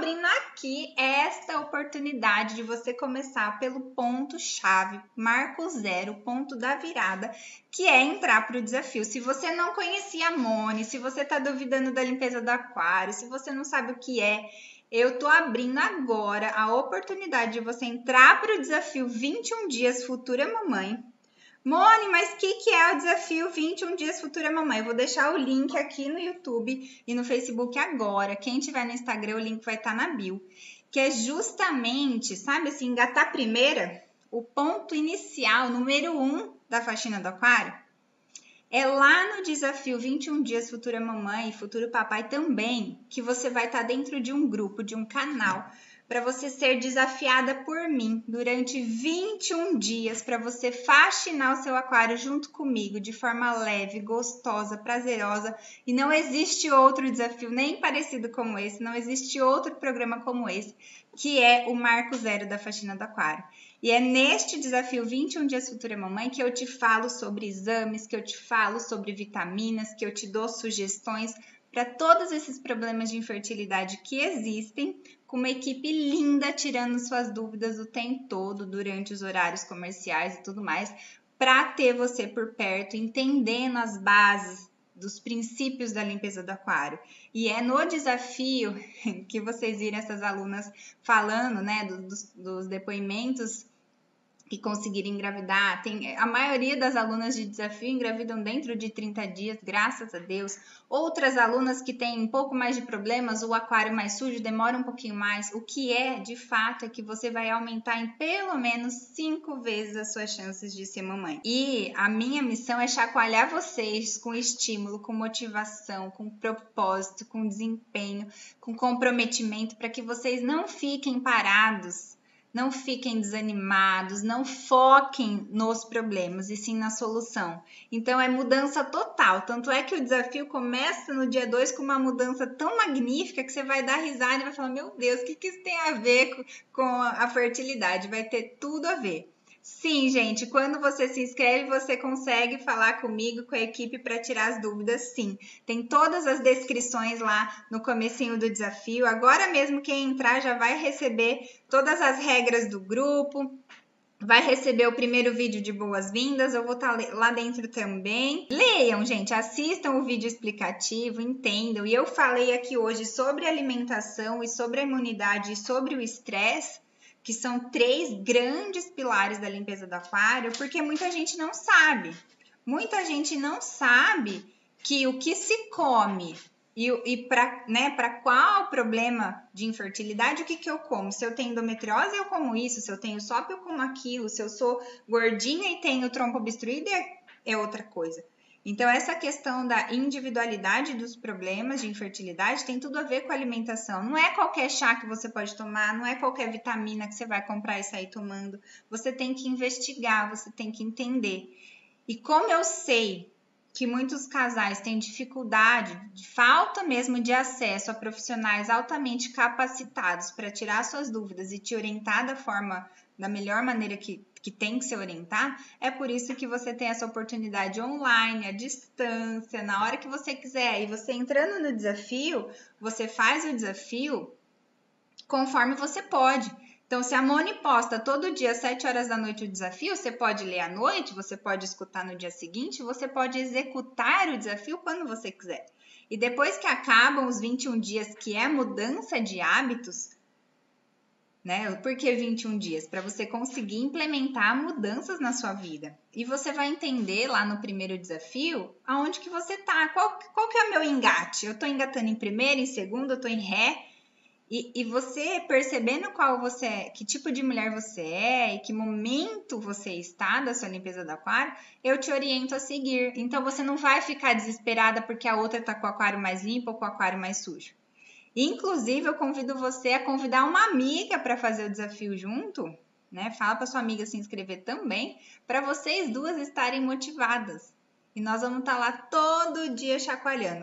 abrindo aqui esta oportunidade de você começar pelo ponto-chave, marco zero, ponto da virada, que é entrar para o desafio. Se você não conhecia a Moni, se você está duvidando da limpeza do aquário, se você não sabe o que é, eu tô abrindo agora a oportunidade de você entrar para o desafio 21 dias Futura Mamãe. Moni, mas o que é o desafio 21 dias Futura Mamãe? Eu vou deixar o link aqui no YouTube e no Facebook agora. Quem tiver no Instagram, o link vai estar na bio. Que é justamente, sabe assim, engatar a primeira, o ponto inicial, número 1 da faxina do aquário. É lá no desafio 21 dias Futura Mamãe e Futuro Papai também, que você vai estar dentro de um grupo, de um canal, para você ser desafiada por mim durante 21 dias, para você faxinar o seu aquário junto comigo, de forma leve, gostosa, prazerosa. E não existe outro desafio nem parecido como esse, não existe outro programa como esse, que é o Marco Zero da Faxina do Aquário. E é neste desafio 21 dias Futura Mamãe que eu te falo sobre exames, que eu te falo sobre vitaminas, que eu te dou sugestões para todos esses problemas de infertilidade que existem, com uma equipe linda tirando suas dúvidas o tempo todo, durante os horários comerciais e tudo mais, para ter você por perto, entendendo as bases dos princípios da limpeza do aquário. E é no desafio que vocês viram essas alunas falando, né, dos depoimentos que conseguiram engravidar. A maioria das alunas de desafio engravidam dentro de 30 dias, graças a Deus. Outras alunas que têm um pouco mais de problemas, o aquário mais sujo, demora um pouquinho mais. O que é, de fato, é que você vai aumentar em pelo menos 5 vezes as suas chances de ser mamãe. E a minha missão é chacoalhar vocês com estímulo, com motivação, com propósito, com desempenho, com comprometimento, para que vocês não fiquem parados, não fiquem desanimados, não foquem nos problemas e sim na solução. Então é mudança total. Tanto é que o desafio começa no dia 2 com uma mudança tão magnífica que você vai dar risada e vai falar: meu Deus, o que isso tem a ver com a fertilidade? Vai ter tudo a ver. Sim, gente, quando você se inscreve, você consegue falar comigo, com a equipe, para tirar as dúvidas, sim. Tem todas as descrições lá no comecinho do desafio. Agora mesmo quem entrar já vai receber todas as regras do grupo, vai receber o primeiro vídeo de boas-vindas, eu vou estar lá dentro também. Leiam, gente, assistam o vídeo explicativo, entendam. E eu falei aqui hoje sobre alimentação e sobre a imunidade e sobre o estresse, que são 3 grandes pilares da limpeza do aquário, porque muita gente não sabe. Muita gente não sabe que o que se come e para qual problema de infertilidade, o que eu como? Se eu tenho endometriose, eu como isso. Se eu tenho SOP, eu como aquilo. Se eu sou gordinha e tenho trompa obstruída, é outra coisa. Então, essa questão da individualidade dos problemas de infertilidade tem tudo a ver com a alimentação. Não é qualquer chá que você pode tomar, não é qualquer vitamina que você vai comprar e sair tomando. Você tem que investigar, você tem que entender. E como eu sei que muitos casais têm dificuldade, falta mesmo de acesso a profissionais altamente capacitados para tirar suas dúvidas e te orientar da melhor maneira que tem que se orientar, é por isso que você tem essa oportunidade online, à distância, na hora que você quiser. E você entrando no desafio, você faz o desafio conforme você pode. Então, se a Moni posta todo dia às 7 horas da noite o desafio, você pode ler à noite, você pode escutar no dia seguinte, você pode executar o desafio quando você quiser. E depois que acabam os 21 dias, que é mudança de hábitos, né? Por que 21 dias? Para você conseguir implementar mudanças na sua vida. E você vai entender lá no primeiro desafio aonde que você tá. Qual que é o meu engate? Eu tô engatando em primeiro, em segundo, eu tô em ré. E você percebendo que tipo de mulher você é e que momento você está da sua limpeza do aquário, eu te oriento a seguir. Então você não vai ficar desesperada porque a outra está com o aquário mais limpo ou com o aquário mais sujo. Inclusive, eu convido você a convidar uma amiga para fazer o desafio junto, né? Fala para sua amiga se inscrever também, para vocês duas estarem motivadas. E nós vamos estar lá todo dia chacoalhando.